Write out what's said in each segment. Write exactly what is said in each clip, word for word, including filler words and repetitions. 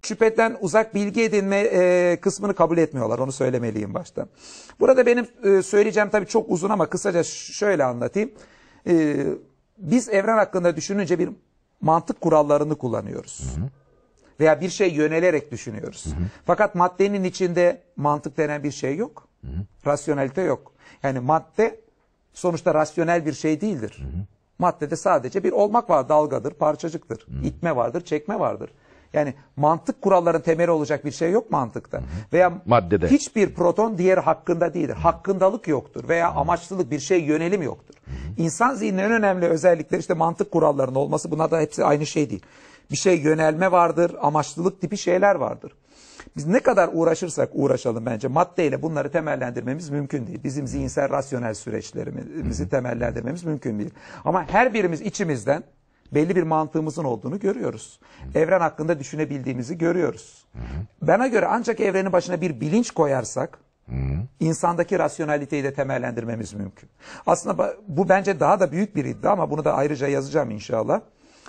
şüpheden uzak bilgi edinme e, kısmını kabul etmiyorlar. Onu söylemeliyim başta. Burada benim e, söyleyeceğim tabii çok uzun ama kısaca şöyle anlatayım. E, biz evren hakkında düşününce bir mantık kurallarını kullanıyoruz. Hı hı. Veya bir şey yönelerek düşünüyoruz. Hı hı. Fakat maddenin içinde mantık denen bir şey yok. Hı hı. Rasyonelite yok. Yani madde sonuçta rasyonel bir şey değildir. Hı hı. Maddede sadece bir olmak var, dalgadır, parçacıktır. Hı. İtme vardır, çekme vardır. Yani mantık kuralların temeli olacak bir şey yok mantıkta. Hı hı. Veya maddede hiçbir proton diğeri hakkında değildir. Hı. Hakkındalık yoktur veya hı. amaçlılık, bir şey yönelim yoktur. Hı hı. İnsan zihninin en önemli özellikleri işte mantık kurallarının olması. Bunlar da hepsi aynı şey değil. Bir şey yönelme vardır, amaçlılık tipi şeyler vardır. Biz ne kadar uğraşırsak uğraşalım bence maddeyle bunları temellendirmemiz mümkün değil. Bizim zihinsel rasyonel süreçlerimizi hı hı. temellendirmemiz mümkün değil. Ama her birimiz içimizden belli bir mantığımızın olduğunu görüyoruz. Hı hı. Evren hakkında düşünebildiğimizi görüyoruz. Hı hı. Bana göre ancak evrenin başına bir bilinç koyarsak hı hı. insandaki rasyoneliteyi de temellendirmemiz mümkün. Aslında bu bence daha da büyük bir iddia ama bunu da ayrıca yazacağım inşallah.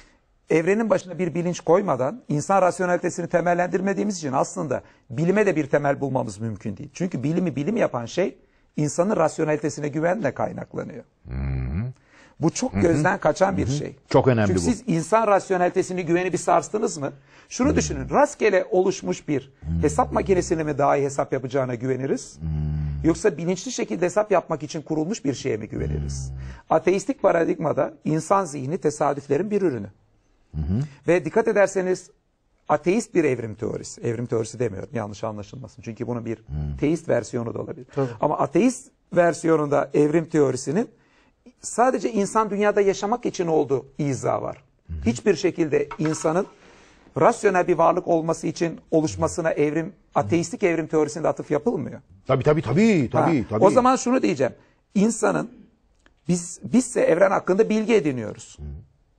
Evrenin başına bir bilinç koymadan insan rasyonelitesini temellendirmediğimiz için aslında bilime de bir temel bulmamız mümkün değil. Çünkü bilimi bilim yapan şey insanın rasyonelitesine güvenle kaynaklanıyor. Hı hı. Bu çok Hı-hı. gözden kaçan bir Hı-hı. şey. Çok önemli Çünkü bu. siz insan rasyonelitesini güveni bir sarstınız mı? Şunu Hı-hı. düşünün, rastgele oluşmuş bir Hı-hı. hesap makinesine mi daha iyi hesap yapacağına güveniriz? Hı-hı. Yoksa bilinçli şekilde hesap yapmak için kurulmuş bir şeye mi güveniriz? Hı-hı. Ateistik paradigmada insan zihni tesadüflerin bir ürünü. Hı hı. Ve dikkat ederseniz ateist bir evrim teorisi. Evrim teorisi demiyorum yanlış anlaşılmasın. Çünkü bunun bir hı. teist versiyonu da olabilir. Tabii. Ama ateist versiyonunda evrim teorisinin sadece insan dünyada yaşamak için olduğu izahı var. Hı hı. Hiçbir şekilde insanın rasyonel bir varlık olması için oluşmasına evrim, ateistik evrim teorisinde atıf yapılmıyor. Tabii tabii tabii. tabii, tabii. O zaman şunu diyeceğim. İnsanın biz bizse evren hakkında bilgi ediniyoruz. Hı.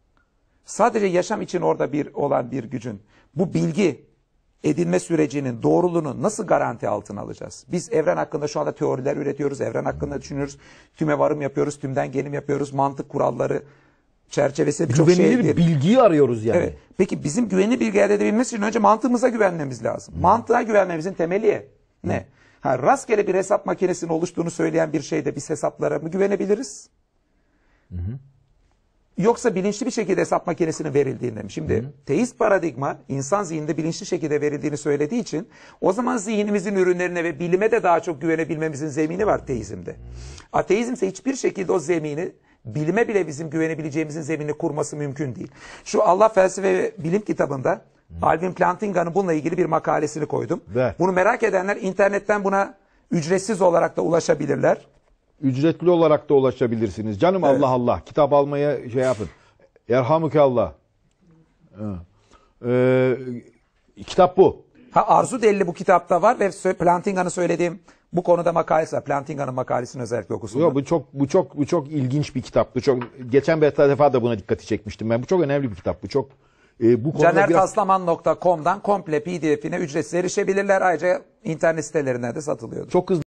Sadece yaşam için orada bir olan bir gücün bu bilgi edinme sürecinin doğruluğunu nasıl garanti altına alacağız? Biz evren hakkında şu anda teoriler üretiyoruz, evren hakkında düşünüyoruz, tüme varım yapıyoruz, tümden gelim yapıyoruz, mantık kuralları çerçevesinde birçok şey. Güvenilir bilgiyi arıyoruz yani. Evet. Peki bizim güvenli bilgi elde edebilmemiz için önce mantığımıza güvenmemiz lazım. Hmm. Mantığa güvenmemizin temeli ne? Hmm. Ha, rastgele bir hesap makinesinin oluştuğunu söyleyen bir şeyde biz hesaplara mı güvenebiliriz? Hı hı. Yoksa bilinçli bir şekilde hesap makinesinin verildiğinde mi? Şimdi Hı. teist paradigma insan zihninde bilinçli şekilde verildiğini söylediği için o zaman zihnimizin ürünlerine ve bilime de daha çok güvenebilmemizin zemini var teizmde. Ateizm ise hiçbir şekilde o zemini bilime bile bizim güvenebileceğimizin zeminini kurması mümkün değil. Şu Allah Felsefe ve Bilim kitabında Hı. Alvin Plantinga's bununla ilgili bir makalesini koydum. Ve? Bunu merak edenler internetten buna ücretsiz olarak da ulaşabilirler. Ücretli olarak da ulaşabilirsiniz. Canım evet. Allah Allah. Kitap almaya şey yapın. Yerhamükallah. Ee, kitap bu. Ha, Arzu Delili bu kitapta var ve Plantingan'ın söylediğim bu konuda makalesi var. Plantingan'ın makalesini özellikle okusun. Yok, bu çok bu çok bu çok ilginç bir kitap. Bu çok geçen bir defa da buna dikkati çekmiştim ben. Bu çok önemli bir kitap. Bu çok e, bu caner taslaman nokta com'dan komple P D F'ine ücretsiz erişebilirler. Ayrıca internet sitelerinden de satılıyor. Çok hızlı